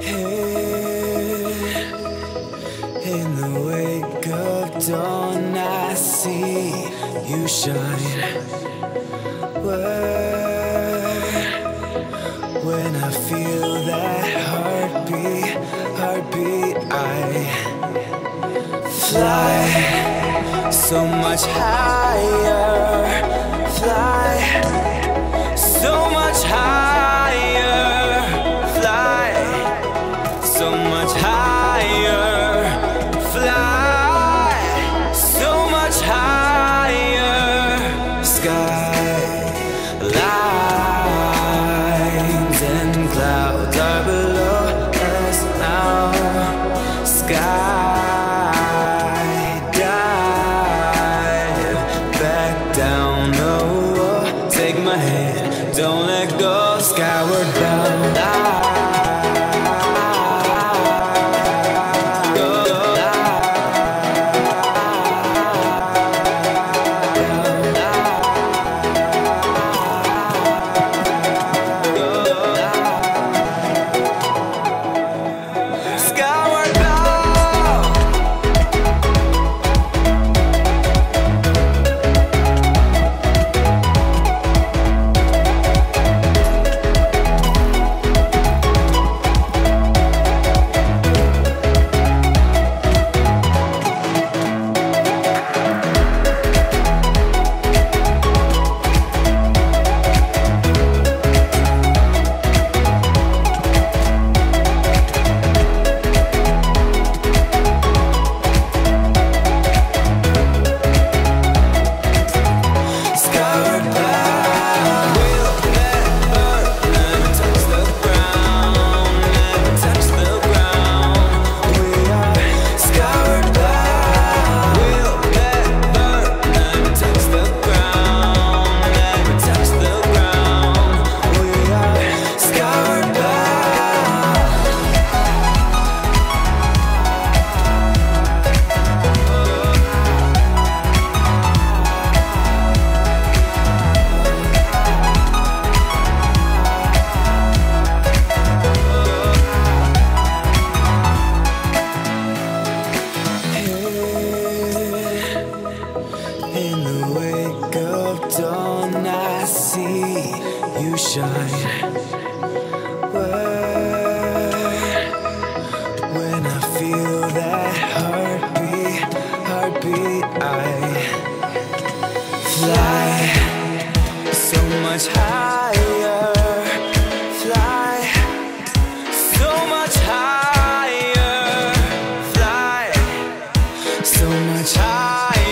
In the wake of dawn, I see you shine. When I feel that heartbeat, I fly so much higher, fly so much higher, fly so much higher, fly so much higher. Skylines and clouds are below us now. Skydive back down, oh, take my hand, don't let go, skyward bound. In the wake of dawn, I see you shine. When I feel that heartbeat, I fly so much higher, fly so much higher, fly so much higher.